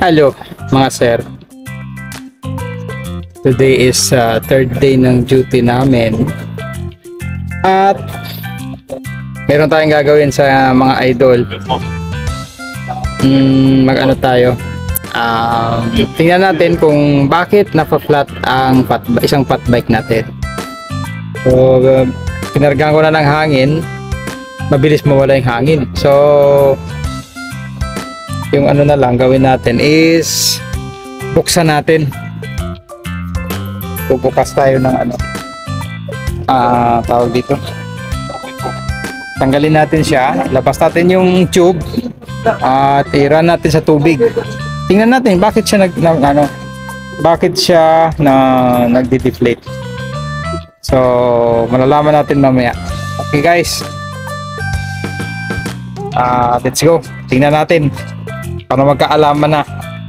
Hello mga sir. Today is third day ng duty namin. At meron tayong gagawin sa mga idol. Mag-ano tayo? Tingnan natin kung bakit napa-flat ang isang fat bike natin. So, pinargaan ko na ng hangin. Mabilis mawala yung hangin. So, yung ano na lang gawin natin is buksan natin. Bubukas tayo ng ano, tawag dito. Tanggalin natin siya. Labas natin yung tube at i-run natin sa tubig. Tingnan natin bakit siya nagde-deflate. So, malalaman natin mamaya. Okay guys. Let's go. Tingnan natin para magkaalaman na.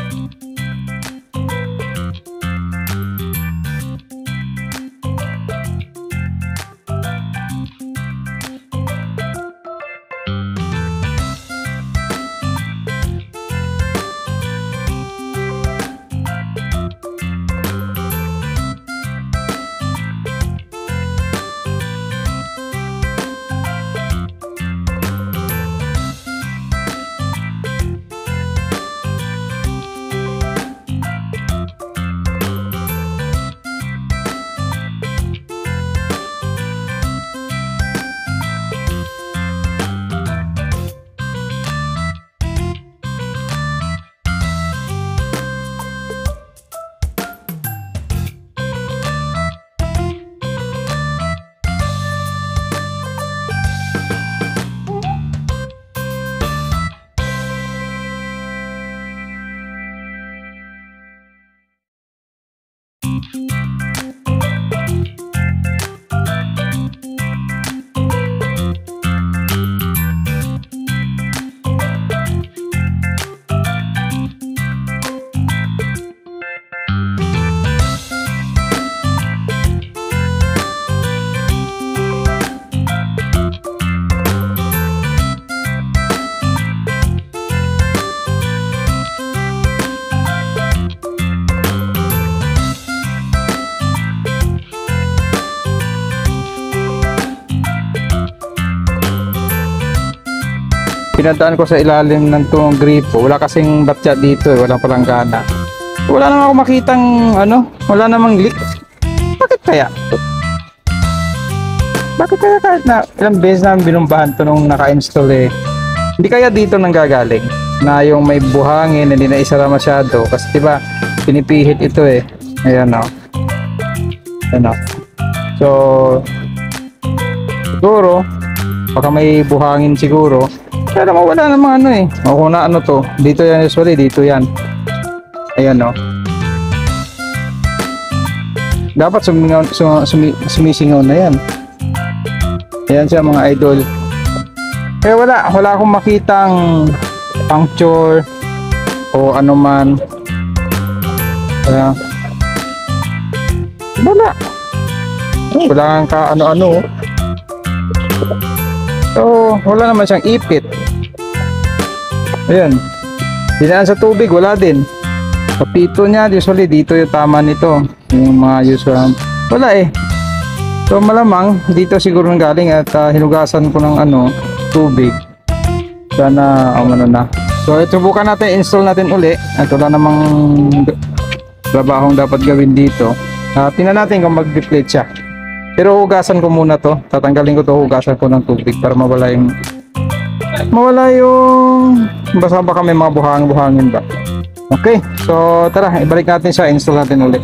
Pinadaan ko sa ilalim ng itong gripo. Wala kasing batya dito eh. Walang palanggana. Wala namang ako makitang wala namang leak. Bakit kaya? Bakit kaya kahit na ilang beses namin binumbahan ito nung naka-install eh. Hindi kaya dito nanggagaling na yung may buhangin, hindi na isara masyado. Kasi diba pinipihit ito eh. Ayan o. Ayan o. So siguro baka may buhangin siguro. Kaya naman wala namang o kung na to dito yan usually, dito yan. Ayan o. Dapat sumisingaw na yan. Ayan siya mga idol. Kaya wala akong makitang puncture o anuman. Kaya wala kang ka ano-ano. So wala naman siyang ipit. Ayan. Dinaan sa tubig, wala din. Kapito niya, usually dito yung tama nito. Yung mga usual. Wala eh. So malamang dito siguro nang galing at hinugasan ko ng tubig. Sana na. So subukan natin, install natin uli. At wala namang trabahong dapat gawin dito. Tingnan natin kung mag-deflate siya. Pero hugasan ko muna to. Tatanggalin ko to, hugasan ko ng tubig para mawala yung basta baka may mga buhangin ba. Okay, so tara, ibalik natin siya, install natin ulit.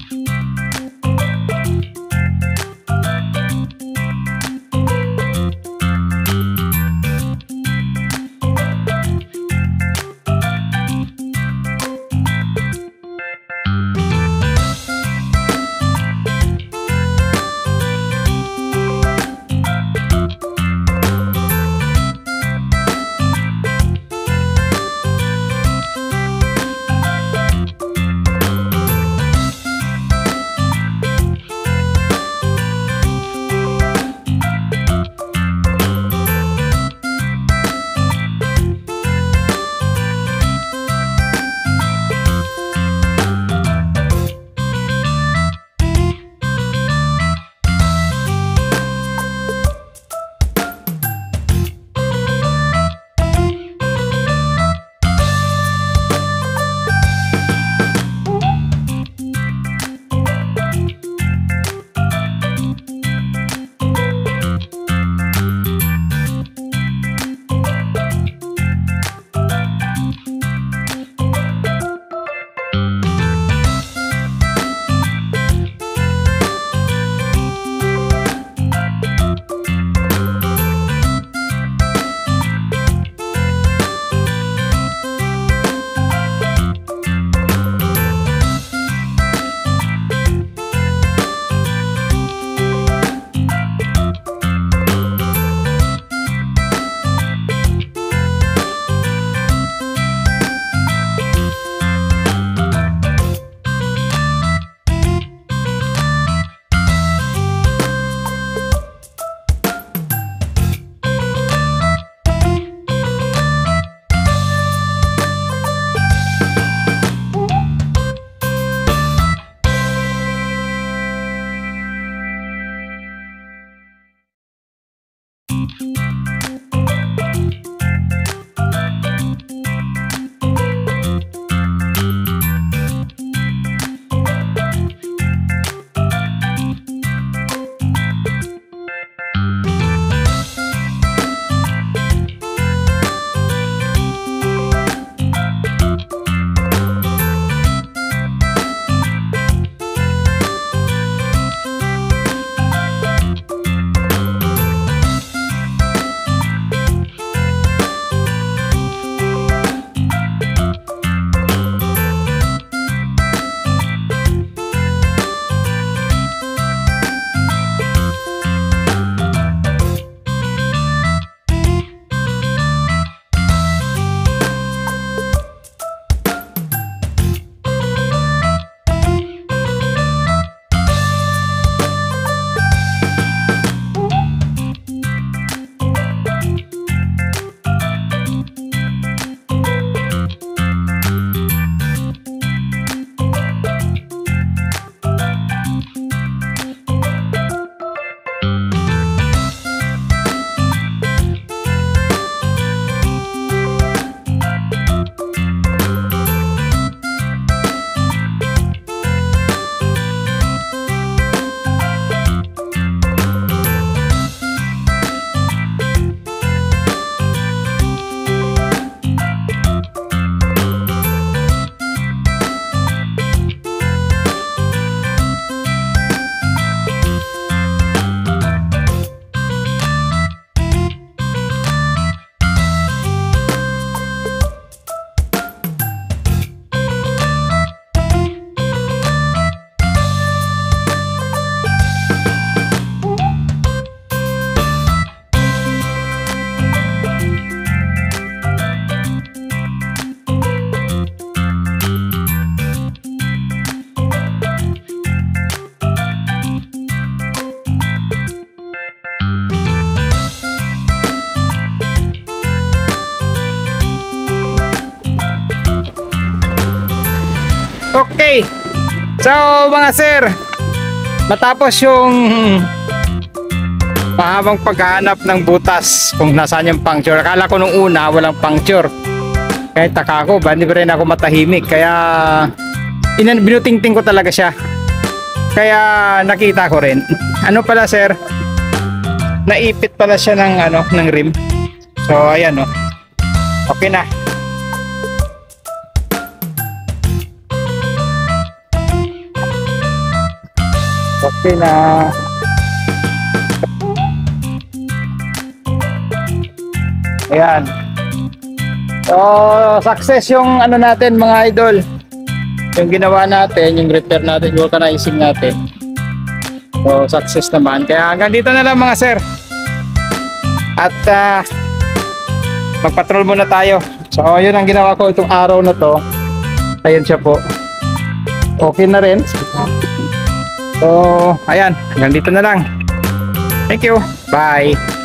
Okay. So mga sir, matapos yung mahabang paghahanap ng butas kung nasaan yung puncture. Akala ko nung una walang puncture. Kahit taka ko, hindi ba rin ako matahimik. Kaya binutingting ko talaga siya. Kaya nakita ko rin. Ano pala sir? Naipit pala siya ng rim. So ayan oh. Okay na. Okay na. Ayan. So, success yung ano natin mga idol. Yung ginawa natin, yung repair natin, yung vulcanizing natin. So, success naman. Kaya hanggang dito na lang mga sir. At magpatrol muna tayo. So, yun ang ginawa ko itong araw na to. Ayun siya po. Okay na rin. So, ayan. Hanggang dito na lang. Thank you. Bye.